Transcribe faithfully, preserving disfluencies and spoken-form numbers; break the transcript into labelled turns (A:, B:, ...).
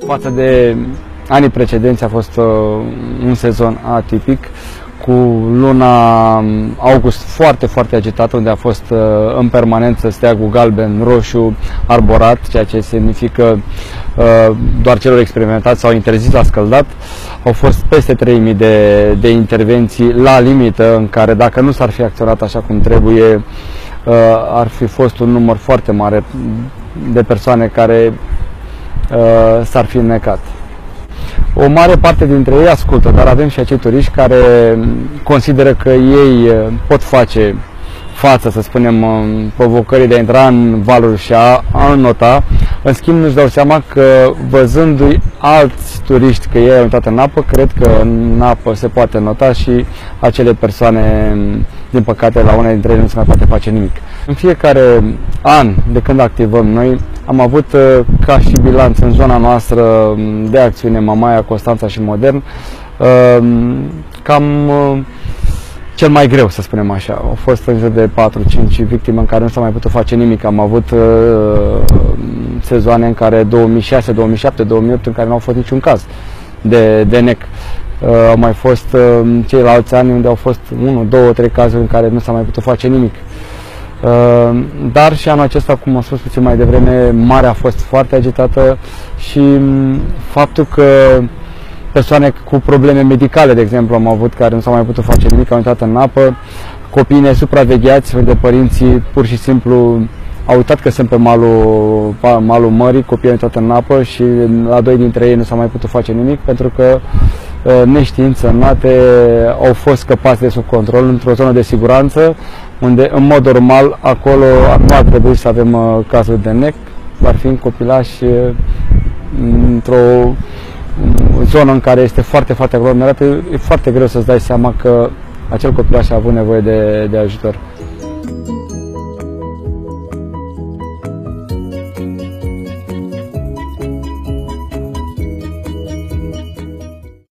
A: Față de anii precedenți a fost uh, un sezon atipic, cu luna august foarte, foarte agitată, unde a fost uh, în permanență steagul galben, roșu, arborat, ceea ce semnifică uh, doar celor experimentați sau interzis la scăldat. Au fost peste trei mii de, de intervenții la limită, în care dacă nu s-ar fi acționat așa cum trebuie, uh, ar fi fost un număr foarte mare de persoane care uh, s-ar fi înnecat. O mare parte dintre ei ascultă, dar avem și acei turiști care consideră că ei pot face față, să spunem, provocării de a intra în valuri și a, a înnota. În schimb, nu-și dau seama că, văzându-i alți turiști că ei au intrat în apă, cred că în apă se poate nota și acele persoane, din păcate, la una dintre ele nu se mai poate face nimic. În fiecare an de când activăm noi, am avut ca și bilanț în zona noastră de acțiune Mamaia, Constanța și Modern cam cel mai greu, să spunem așa. Au fost în jur de patru cinci victime în care nu s-a mai putut face nimic. Am avut uh, sezoane în care două mii șase, două mii șapte, două mii opt în care nu au fost niciun caz de, de nec. Uh, au mai fost uh, ceilalți ani unde au fost unu, două, trei cazuri în care nu s-a mai putut face nimic. Uh, dar și anul acesta, cum am spus puțin mai devreme, marea a fost foarte agitată și faptul că persoane cu probleme medicale, de exemplu, am avut, care nu s-au mai putut face nimic, au intrat în apă, copiii nesupravegheați, unde părinții pur și simplu au uitat că sunt pe malul, malul mării, copiii au intrat în apă și la doi dintre ei nu s-a mai putut face nimic, pentru că neștiind să înnate, au fost scăpați de sub control într-o zonă de siguranță, unde în mod normal acolo nu ar trebui să avem cazuri de nec, dar fiind copilași într-o zonă în care este foarte, foarte aglomerată, e foarte greu să-ți dai seama că acel copilaș a avut nevoie de, de ajutor.